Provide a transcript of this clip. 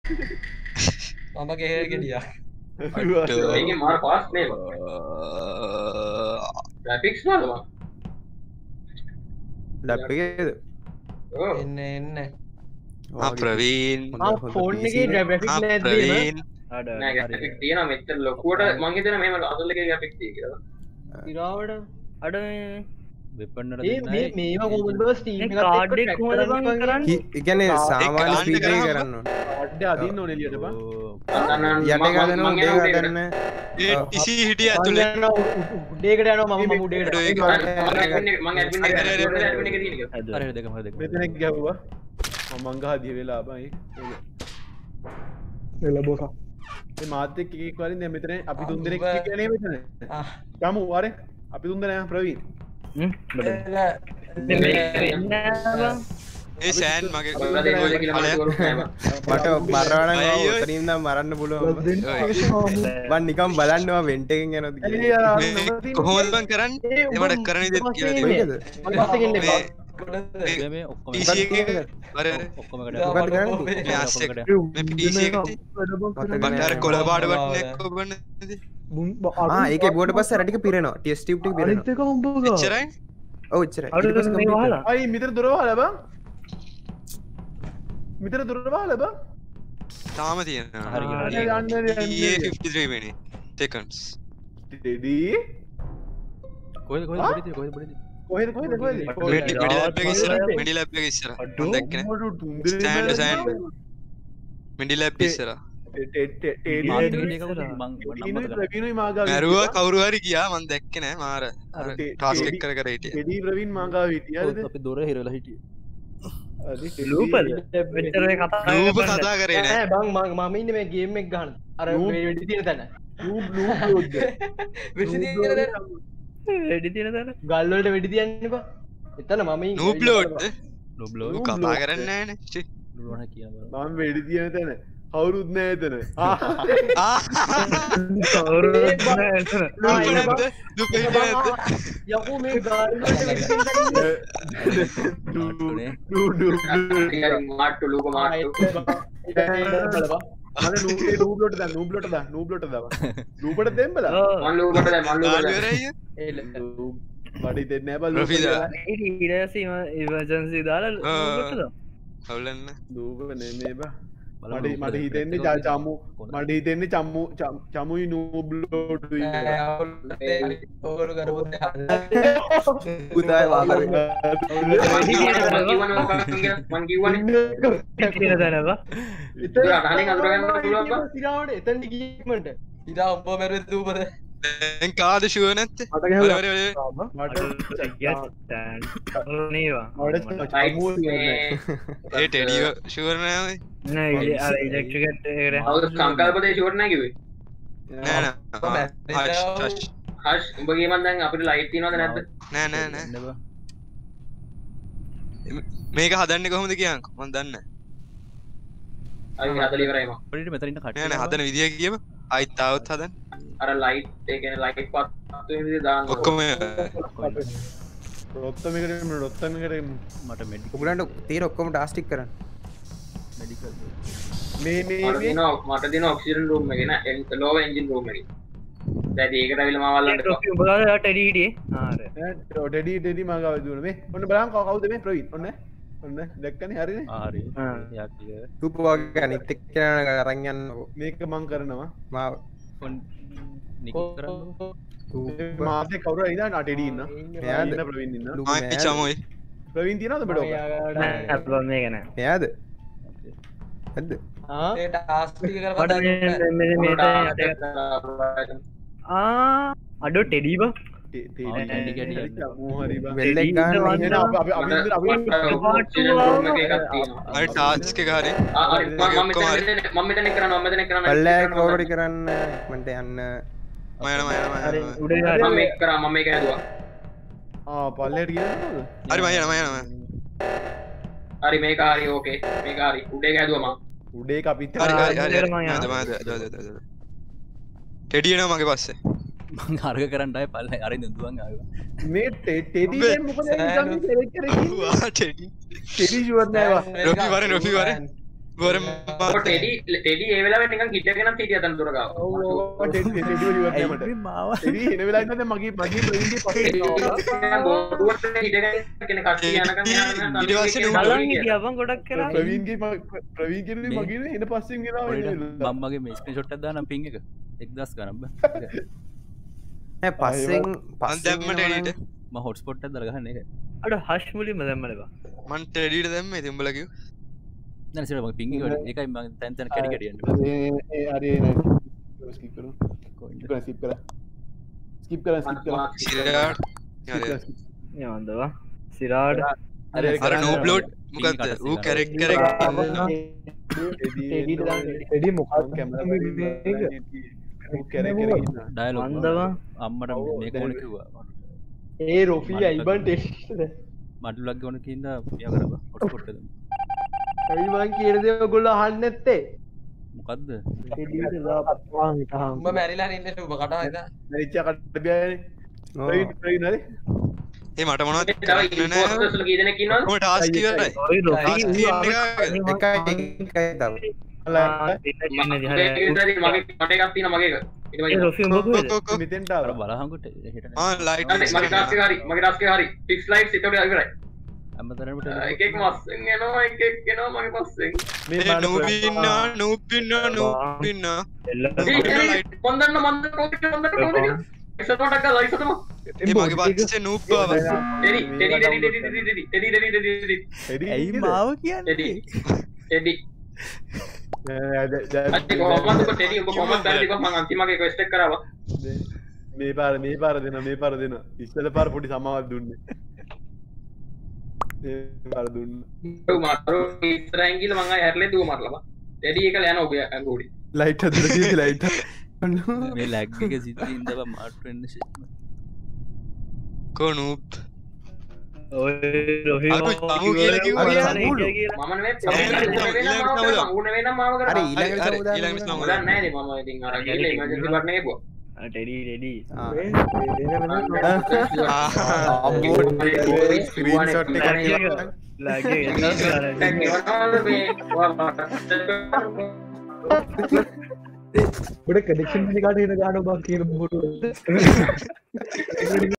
මම ගෙහෙල් ගෙඩියා මේකේ මාර පාස් නේ ග්‍රැෆික්ස් වලම ලැප් එකේද ඔව් එන්න එන්න ප්‍රවීන් ෆෝන් එකේ ග්‍රැෆික්ස් නැද්ද ප්‍රවීන් නෑ ග්‍රැෆික්ස් තියෙනවා මෙච්චර ලොකුවට මං හිතන්නේ මෙහෙම අසල් එකේ ග්‍රැෆික්ස් තියෙයි කියලා ඉරාවට අඩ වෙපන්නට ඒ මේව කොහොමද බස් ටීම් එකත් කාඩ් එක කොහොමද බං කරන්නේ ඒ කියන්නේ සාමාන්‍ය ස්පීඩ් එකේ කරන්න ඕනේ කාඩ් එක අදින්න ඕනේ එළියට බං යට ගන්න උඩේ ගන්න ඒ ටිසි හිටිය ඇතුලේ උඩේකට යනවා මම උඩේකට මං ඇඩ්මින් එකේ තියෙන එක හරි දෙකම මෙතන ගැව්වා මම මංගහ දිය වෙලා බයි එල බෝසා මේ මාත් එක්ක එකෙක් වරින් දැන් මෙතන අපි තුන් දෙනෙක් කියන්නේ මෙතන ගමු අර අපි තුන් දෙනා ප්‍රවීන් ඒ සෑන් මගේ මට මරවන උතරින් නම් මරන්න පුළුවන් මම නිකන් බලන්නවා වෙන්ට් එකෙන් යනවද කියලා කොහොමද බං කරන්නේ ඒවට කරන්න දෙයක් කියලා දෙන්න මේ ඔක්කොම PC එකේ අර ඔක්කොම මොකක්ද කරන්නේ මේ ASUS එක මේ PC එකේ බට අර කොළ පාඩ බටන් එක ඔබන්නේ ඒකේ බෝඩ පස්සේ අර ටික පිරෙනවා ටෙස්ට් ටියුබ් ටික පිරෙනවා එච්චරයි ඔව් එච්චරයි ඊට පස්සේ complete කරනවා. අයි මෙතන දොර වහලා බං මෙතන දොර වහලා බං තාම තියෙනවා යන්නේ 53 minute seconds ටෙඩි කොහෙද කොහෙද කොහෙද කොහෙද මෙඩි ලැබ් එක ඉස්සර මම දැක්කේ නෑ සෑන්ඩ් මෙඩි ලැබ් ඉස්සර මැරුවා කවුරු හරි ගියා මම දැක්කේ නෑ මාර ටාස්ක් එක කර හිටියේ ටෙඩි ප්‍රවීන් මාගාව හිටියද අපි දොර හිරලා හිටියේ ලූපල් රූප කතා කරේ නෑ බං මම ඉන්නේ මේ ගේම් එක ගහන අර මේ වෙඩි තියෙන තැන වැඩි තියෙන තැන ගල් වලට වෙඩි තියන්න බා එතන මම ඉන්නේ නූබ්ලෝඩ්ද නොබ්ලෝ කතා කරන්නේ නෑනේ නුවණ කියන බල මම වෙඩි තියන තැන කවුරුත් නෑ එතන කවුරුත් නෑ එතන යකෝ මේ ගල් වලට මාට්ටු ලූක මාට්ටු නූබ්ලොට නූබ්ලොට දව ලූපට දෙම්බල මන් ලූකට දැන් මන් ලූකට බඩි දෙන්න බල ඊරසීම ඉවර්ජන්සි දාලා හවුලන්න දූප නෙමේ බා මට හිතෙන්නේ චමු මට හිතෙන්නේ චමුයි නූබ්ලෝඩ් ඕගොල්ලෝ කරපු පුතායි වාකර මං කිව්වනේ කියන තැන බා ඉතින් අහලින් අඳුර ගන්න පුළුවන් බා සිරාවට එතන ගියමන්ට ඉතා උඹ මැරුවේ දූපද දැන් කාද ෂුවර් නැත්තේ මට ගැහුවා. ඒ ටෙඩි ෂුවර් නෑ සංකල්පදේ ෂුවර් නෑ කිව්වේ නෑ නෑ හෂ් උඹ ගේමන් දැන් අපිට ලයිට් තියනවද නැද්ද නෑ නෑ නෑ මේක හදන්නේ කොහොමද කියන්කෝ මම දන්නේ අයි හදලා ඉවරයි මම පොඩි මෙතන ඉන්න නෑ නෑ හදන විදිය කියම ආයිත් තාවත් හදන්න අර ලයිට් ඒ කියන්නේ ලයිට් පත් වෙන විදිය දාන්න ඔක්කොම රොත්තමකට මට මෙඩිකල් ඔයගලන්ට තීර ඔක්කොම ටාස්ක් ටික කරන්න මෙඩිකල් මේ මට දින ඔක්සිජන් රූම් එකේ නෑ ලෝව එන්ජින් රූම් එකේ දැන් ඒකට අවිල මාව අල්ලන්න උඹලා ටෙඩි හිටියේ ඩෙඩි මගාව දුවන මේ ඔන්න බලන්න කවුද මේ ප්‍රවීන් ඔන්න දැක්කනේ හරිනේ හරි යා රූප වගේ අනිත් එක්ක අරන් යන්න මේක මං කරනවා මාව නික කරන්න මාසේ කවුරු හරි ඉඳන් ටෙඩි ඉන්න එයාද ප්‍රවීන් ඉන්න මම චමෝයි ප්‍රවීන් තියනවද බඩ ඔක නෑ මේක නෑ එයාද ඇද්ද ඒ ටාස්ක් ටික කරපදා අඩෝ ටෙඩි බා වෙල්ලෙක් ගන්න අර ටාස්ක් එක හරි මම මෙතන කරනවා පල්ලෑ කවුරුරි කරන්න මන්ට යන්න මම යනවා මම මේක කරා මම මේක හැදුවා පල්ලේට ගියනවද හරි මම යනවා හරි මේක හරි ඕකේ මේක හරි උඩේ හැදුවා මම උඩේ අපිත් හරි ටෙඩි එනවා මගේ පස්සේ මං අර්ග කරන්නයි පල්ල අර දුවන් මේ ටෙඩි මොකද ටෙඩි ටෙඩි ෂුවර් නෑ රොෆි වර ගොර ටෙඩි ඒ වෙලාවට නිකන් හිටගෙන හිටිය තන දොර ගාව. ඔව් ටෙඩි ඉවරයි මට. මාව ටෙඩි එන වෙලාවට දැන් මගේ ප්‍රවීන්ගේ පස්සේ බෝඩුවට හිටගෙන කෙනෙක් කට්ටිය යනකම් ඊට පස්සේ නුඹ බලන් හිටියවන් ගොඩක් කරා ප්‍රවීන්ගේ මගේ එන පස්සෙන් ගෙනාව මම්මගේ මේ ස්ක්‍රීන්ෂොට් එකක් දාන්න පින් එක 1000 ගණන් බෑ පස්සෙන් මන් දැම්මට එඩිට මම හොට්ස්පොට් එකක් දාලා ගන්න එක අර හෂ් මුලින්ම දැම්මල බා මන් ටෙඩිට දැම්ම ඉතින් උඹලා කිව්ව නෑ සිර මගේ පින් එක ඒකයි මම තැන් තැන් කැඩි කැඩි යන්න ඒ හරි නෑ ස්කිප් කරමු ස්කිප් කරා සිරාට යවන්දවා සිරාඩ අර නෝබ්ලෝඩ් මොකක්ද ඌ කැරෙක් කැරෙක් ටෙඩි මොකක්ද කැමරා ඩයලොග් අන්දවා අම්මට මේක ඕන කිව්වා ඒ රොෆී අයිබන් ටෙස්ට් මඩුලක් ගොන කින්ද පියා කරවා හොට්ස්පොට් එක ඇයි මං කියන දේ ඔයගොල්ලෝ අහන්නේ නැත්තේ මොකද්ද උඹ මැරිලා ඉන්නේ උඹ කටා ඉතින් මැරිච්ච කට බියානේ ප්‍රවීන් හරි ඒ මට මොනවද තව ඉම්පෝස්ටර්ස් වල කී දෙනෙක් ඉන්නවද? කොහොම ටාස්ක් ඉවරයි ටාස්ක් තියෙන එක එකයි තව මගේ කට එකක් තියෙනවා මගේ එක. ඊට පස්සේ රොෆි උඹ කොහෙද මෙතෙන්ට අර ආවා බලහංගොට හෙට ලයිට් මගේ ටාස්ක් එක හරි මගේ ටාස්ක් එක හරි ෆික්ස් ලයිට්ස් ඉතෝට ඉවරයි. අම්මතරට එකෙක් මස්සෙන් එනවා එකෙක් එනවා මගේ පස්සෙන්. මේ නූපින්න මොන්දන්න කොහොමද ඉස්සරහට ගලා ඉස්සරහම ඒ මගේ පස්සේ නූප්පාව ටෙඩි ඇයි මාව කියන්නේ ටෙඩි කොහොමද ටෙඩි ඔබ කොහොමද බැරිද මම අන්තිමගේ ක්වෙස්ට් එක කරාවා මේ පාර දෙන ඉස්සල පාර පොඩි සමාවක් දුන්නේ මේ පාර දුන්න ඔව් මාරු ඉස්සරහින් ගිහලා මම ආයෙ හැරලා දුව මරලා බා ටෙඩි එකල යන ඔබ අඟෝඩි ලයිට් හදලා තියෙන්නේ ලයිට් මේ ලැග් එක සිද්ධ ඉඳව මාට් වෙන්න ෂිට් කො නූප් ඔය රොහි මම නෙමෙයි මම වෙනම මාව කරා අර ඊළඟට ඊළඟ මම දන්නේ නැහැ නේ මම ඉතින් අර ගිහලා ඉමර්ජන්සි බටන් එක ගිහුවා ටෙඩි රෙඩි ස්ක්‍රීන්ෂොට් එක ලැග් ගොඩ කනෙක්ෂන් එකකට එන ගාන බා කියන මොකටද